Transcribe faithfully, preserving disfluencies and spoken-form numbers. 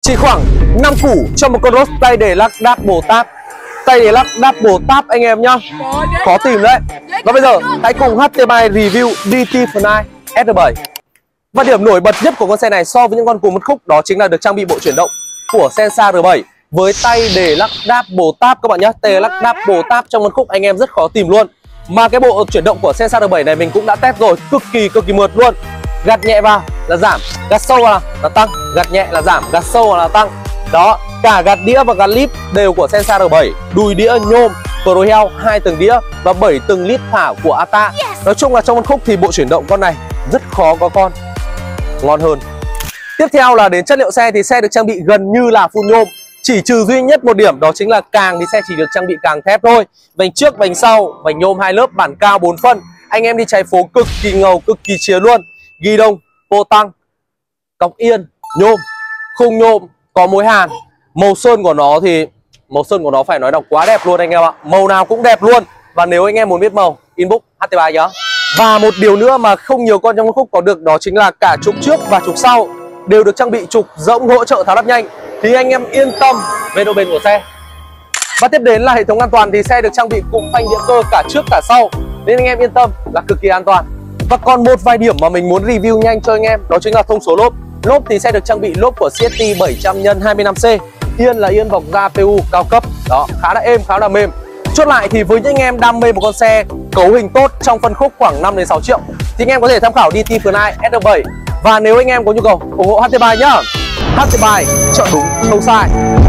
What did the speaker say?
chỉ khoảng năm củ cho một con Rose tay để lắc double tap. Tay để lắc double tap anh em nhá. Khó tìm đấy. Và bây giờ hãy cùng hát tê ba review đê tê Fly S R bảy. Và điểm nổi bật nhất của con xe này so với những con cùng phân khúc đó chính là được trang bị bộ chuyển động của Sensa R bảy với tay để lắc double tap các bạn nhé. Tay lắc double tap trong phân khúc anh em rất khó tìm luôn. Mà cái bộ chuyển động của Sensa R bảy này mình cũng đã test rồi, cực kỳ cực kỳ mượt luôn. Gạt nhẹ vào là giảm, gạt sâu vào là tăng, gạt nhẹ là giảm, gạt sâu vào là tăng. Đó, cả gạt đĩa và gạt lip đều của Sensa R bảy. Đùi đĩa nhôm Pro Hell, hai tầng đĩa và bảy tầng lip thả của a tê a. Nói chung là trong phân khúc thì bộ chuyển động con này rất khó có con ngon hơn. Tiếp theo là đến chất liệu xe thì xe được trang bị gần như là full nhôm. Chỉ trừ duy nhất một điểm đó chính là càng thì xe chỉ được trang bị càng thép thôi. Vành trước, vành sau, vành nhôm hai lớp, bản cao bốn phân. Anh em đi chạy phố cực kỳ ngầu, cực kỳ chiến luôn. Ghi đông, pô tăng, cọc yên, nhôm, khung nhôm, có mối hàn. Màu sơn của nó thì màu sơn của nó phải nói là quá đẹp luôn anh em ạ. Màu nào cũng đẹp luôn. Và nếu anh em muốn biết màu, inbox hát tê ba nhá. Và một điều nữa mà không nhiều con trong phân khúc có được đó chính là cả trục trước và trục sau đều được trang bị trục rỗng hỗ trợ tháo lắp nhanh, thì anh em yên tâm về độ bền của xe. Và tiếp đến là hệ thống an toàn thì xe được trang bị cụm phanh đĩa cơ cả trước cả sau, nên anh em yên tâm là cực kỳ an toàn. Và còn một vài điểm mà mình muốn review nhanh cho anh em đó chính là thông số lốp. Lốp thì sẽ được trang bị lốp của xê ét tê bảy trăm nhân hai mươi lăm C. Yên là yên bọc da pê u cao cấp. Đó, khá là êm, khá là mềm. Chốt lại thì với những anh em đam mê một con xe cấu hình tốt trong phân khúc khoảng năm đến sáu triệu thì anh em có thể tham khảo đê tê Fly S R bảy. Và nếu anh em có nhu cầu ủng hộ hát tê ba nhá, hát tê ba chọn đúng không sai.